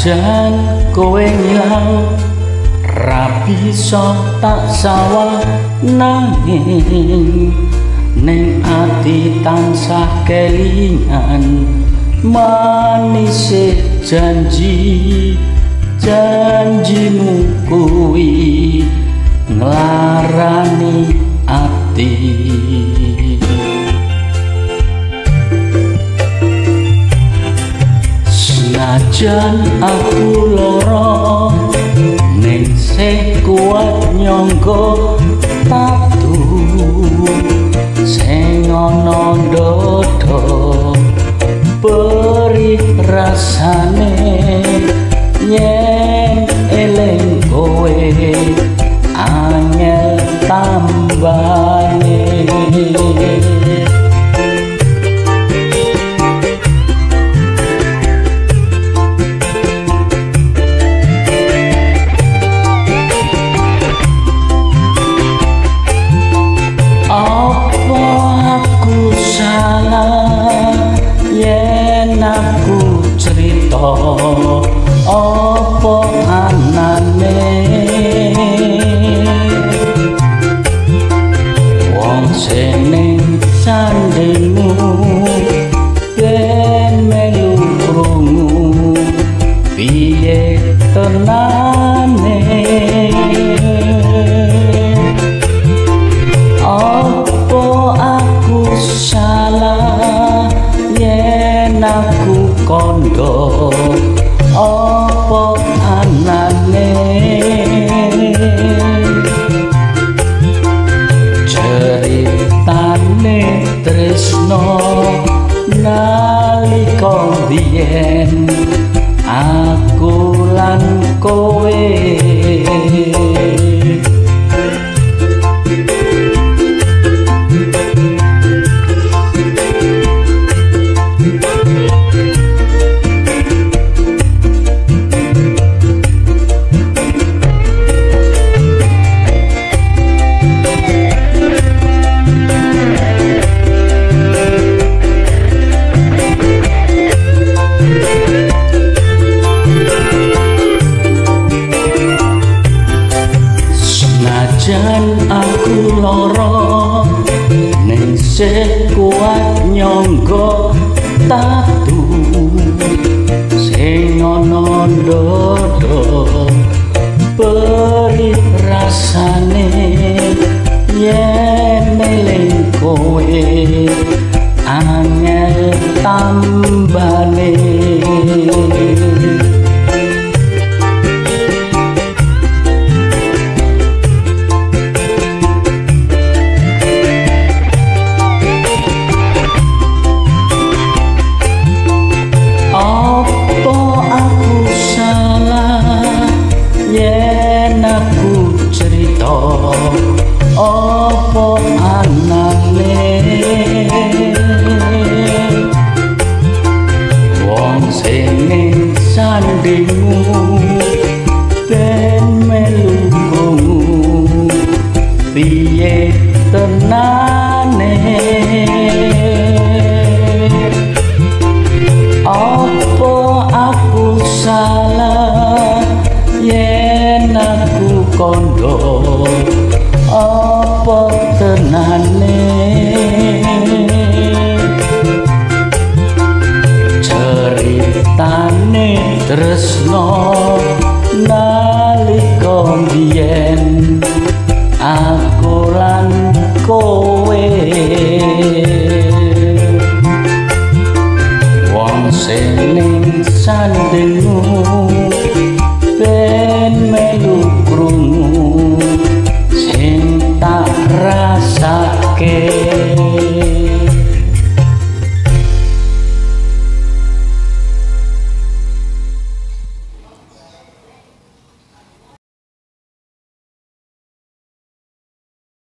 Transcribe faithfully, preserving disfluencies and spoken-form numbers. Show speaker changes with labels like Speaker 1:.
Speaker 1: Senajan kowe ngilang rabi so tak sawah nanging ning ati tansah kelingan manise janji janjimu kuwi nglarani ati. Senajan aku loro ning sing kuat nyangga tatu sing ana ndodho perih rasane yen eling kowe angel tambane. Aku cerita apa anane wong seneng sandemu ben melu krungu piye tenane. Apa aku salah yen aku kondo apa anane ceritane tresno nalika biyen aku lan kowe. Senajan aku loro ning sing kuat nyangga tatu sing ana ndodho perih rasane yen eling kowe angel tambane. Aku cerita apa anane wong sing ning sandingmu ben melu krungu piye tenane. Apa aku salah yen aku kondo apa tenane ceritane tresno nalika biyen aku lan kowe.